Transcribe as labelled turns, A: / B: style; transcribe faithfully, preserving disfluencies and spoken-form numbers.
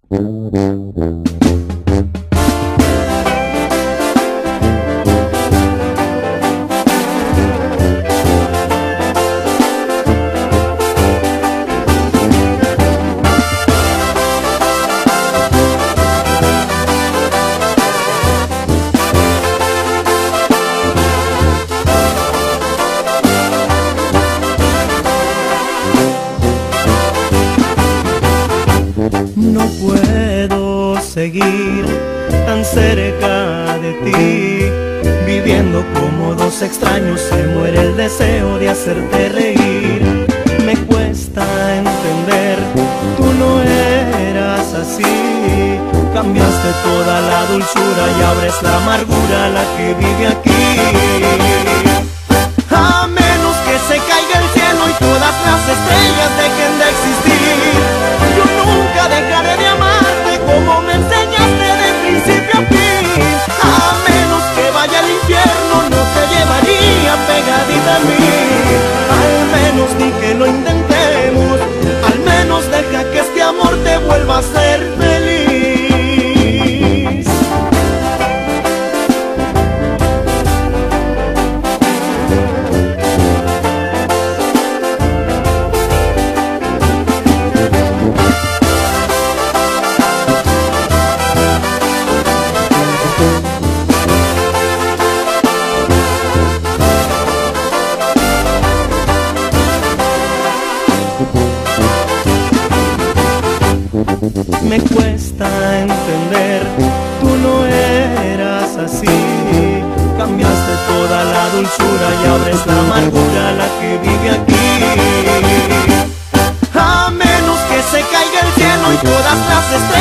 A: No puedo seguir tan cerca de ti, viviendo como dos extraños. Se muere el deseo de hacerte reír. Me cuesta entender, tú no eras así. Cambiaste toda la dulzura y abres la amargura, la que vive aquí. A menos que se caiga el cielo y todas las estrellas dejen de existir, yo nunca dejaré de amarte como me enseñaste de principio a fin. A menos que vaya al infierno, no te llevaría pegadita a mí. Al menos ni que lo intentemos, al menos deja que este amor te vuelva a ser feliz. Me cuesta entender, tú no eras así. Cambiaste toda la dulzura y abres la amargura, la que vive aquí. A menos que se caiga el cielo y todas las estrellas